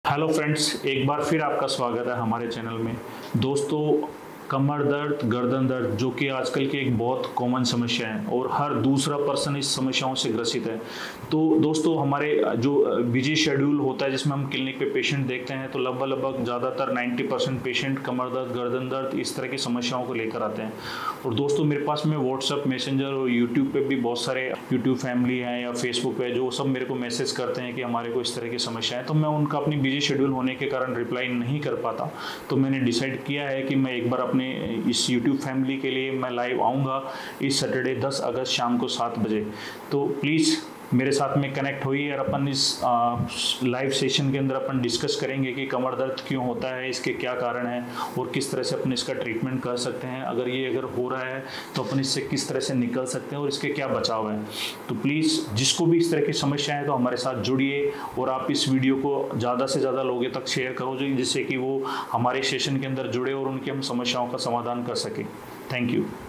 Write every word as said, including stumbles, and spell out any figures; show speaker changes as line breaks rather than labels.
Hello friends, एक बार फिर आपका स्वागत है हमारे चैनल में। दोस्तों, कमर दर्द, गर्दन दर्द जो कि आजकल की एक बहुत कॉमन समस्या है और हर दूसरा पर्सन इस समस्याओं से ग्रसित है। तो दोस्तों, हमारे जो बिजी शेड्यूल होता है जिसमें हम क्लिनिक पे पेशेंट देखते हैं, तो लगभग लगभग ज़्यादातर नब्बे परसेंट पेशेंट कमर दर्द, गर्दन दर्द इस तरह की समस्याओं को लेकर आते हैं। और दोस्तों, मेरे पास में व्हाट्सअप, मैसेंजर और यूट्यूब पे भी बहुत सारे यूट्यूब फैमिली हैं या फेसबुक पे जो सब मेरे को मैसेज करते हैं कि हमारे को इस तरह की समस्या है। तो मैं उनका अपनी बिजी शेड्यूल होने के कारण रिप्लाई नहीं कर पाता। तो मैंने डिसाइड किया है कि मैं एक बार अपने इस यूट्यूब फैमिली के लिए मैं लाइव आऊँगा इस सैटरडे दस अगस्त शाम को सात बजे। तो प्लीज़ मेरे साथ में कनेक्ट होइए और अपन इस लाइव सेशन के अंदर अपन डिस्कस करेंगे कि कमर दर्द क्यों होता है, इसके क्या कारण हैं और किस तरह से अपन इसका ट्रीटमेंट कर सकते हैं। अगर ये अगर हो रहा है तो अपन इससे किस तरह से निकल सकते हैं और इसके क्या बचाव है। तो प्लीज़ जिसको भी इस तरह की समस्या है तो हमारे साथ जुड़िए और आप इस वीडियो को ज़्यादा से ज़्यादा लोगों तक शेयर करो जिससे कि वो हमारे सेशन के अंदर जुड़े और उनकी हम समस्याओं का समाधान कर सकें। Thank you.